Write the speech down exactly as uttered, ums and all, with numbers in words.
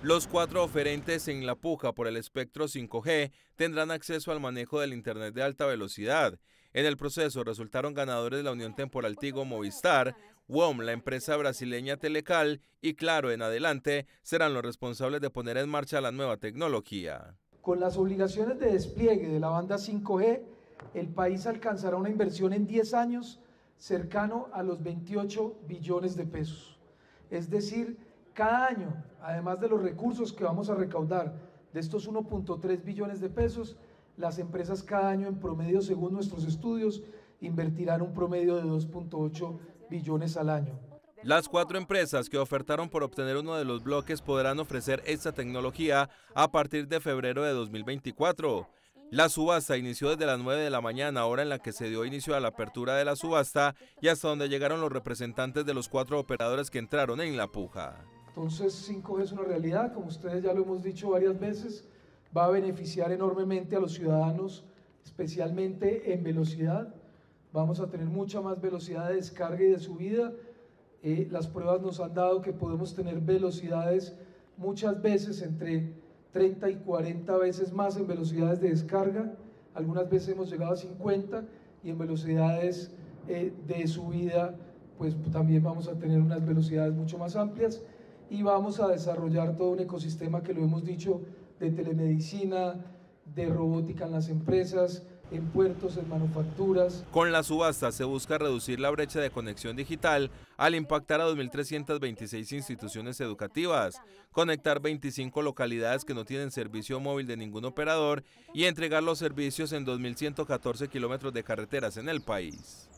Los cuatro oferentes en la puja por el espectro cinco G tendrán acceso al manejo del Internet de alta velocidad. En el proceso resultaron ganadores la Unión Temporal Tigo Movistar, W O M, la empresa brasileña Telecal y Claro en adelante serán los responsables de poner en marcha la nueva tecnología. Con las obligaciones de despliegue de la banda cinco G, el país alcanzará una inversión en diez años cercano a los veintiocho billones de pesos. Es decir, cada año, además de los recursos que vamos a recaudar de estos uno punto tres billones de pesos, las empresas cada año en promedio, según nuestros estudios, invertirán un promedio de dos punto ocho billones al año. Las cuatro empresas que ofertaron por obtener uno de los bloques podrán ofrecer esta tecnología a partir de febrero de dos mil veinticuatro. La subasta inició desde las nueve de la mañana, hora en la que se dio inicio a la apertura de la subasta y hasta donde llegaron los representantes de los cuatro operadores que entraron en la puja. Entonces cinco G es una realidad, como ustedes ya lo hemos dicho varias veces, va a beneficiar enormemente a los ciudadanos, especialmente en velocidad. Vamos a tener mucha más velocidad de descarga y de subida. Eh, las pruebas nos han dado que podemos tener velocidades muchas veces entre treinta y cuarenta veces más en velocidades de descarga. Algunas veces hemos llegado a cincuenta y en velocidades eh, de subida pues también vamos a tener unas velocidades mucho más amplias. Y vamos a desarrollar todo un ecosistema que lo hemos dicho de telemedicina, de robótica en las empresas, en puertos, en manufacturas. Con la subasta se busca reducir la brecha de conexión digital al impactar a dos mil trescientas veintiséis instituciones educativas, conectar veinticinco localidades que no tienen servicio móvil de ningún operador y entregar los servicios en dos mil ciento catorce kilómetros de carreteras en el país.